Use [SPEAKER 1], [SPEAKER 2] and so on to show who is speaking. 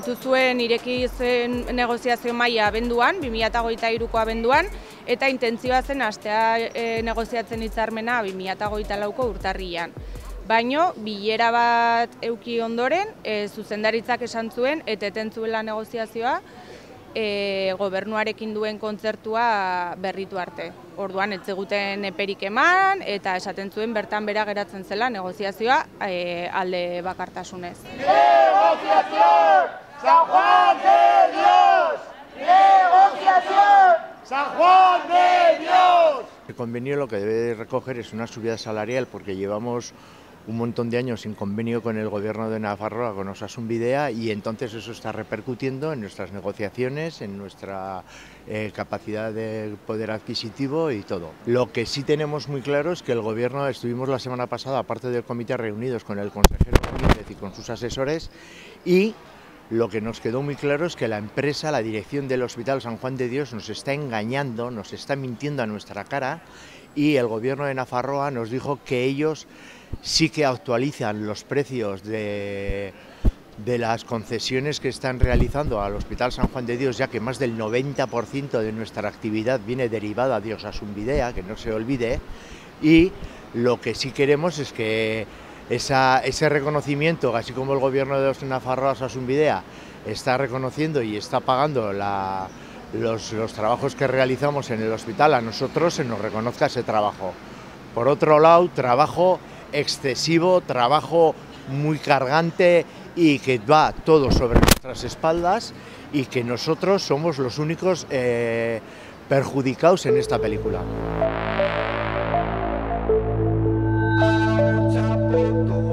[SPEAKER 1] zuen ireki zen negoziazio maila abenduan, 2023ko abenduan, eta intentzioa zen hastea negoziatzen hitzarmena 2024ko urtarrilean. Baino, bilera bat eduki ondoren, zuzendaritzak esan zuen, eteten zuela negoziazioa, gobernuarekin duen kontzertua berritu arte. Orduan, ez zeguten eperik eman, eta esaten zuen bertan bera geratzen zela negoziazioa alde bakartasunez.
[SPEAKER 2] ¡Negociación! ¡San Juan de Dios! ¡Negociación! ¡San Juan de Dios!
[SPEAKER 3] El convenio lo que debe recoger es una subida salarial porque llevamos un montón de años sin convenio con el gobierno de Nafarroa, con Osasun Bidea, y entonces eso está repercutiendo en nuestras negociaciones, en nuestra capacidad de poder adquisitivo y todo. Lo que sí tenemos muy claro es que el gobierno, estuvimos la semana pasada, aparte del comité, reunidos con el consejero Domínguez y con sus asesores, y lo que nos quedó muy claro es que la empresa, la dirección del Hospital San Juan de Dios, nos está engañando, nos está mintiendo a nuestra cara, y el gobierno de Nafarroa nos dijo que ellos sí que actualizan los precios de las concesiones que están realizando al Hospital San Juan de Dios, ya que más del 90% de nuestra actividad viene derivada de Osasun Bidea, que no se olvide, y lo que sí queremos es que ese reconocimiento, así como el gobierno de Nafarroa, Osasun Bidea, está reconociendo y está pagando los trabajos que realizamos en el hospital, a nosotros se nos reconozca ese trabajo. Por otro lado, trabajo excesivo, trabajo muy cargante y que va todo sobre nuestras espaldas y que nosotros somos los únicos perjudicados en esta película.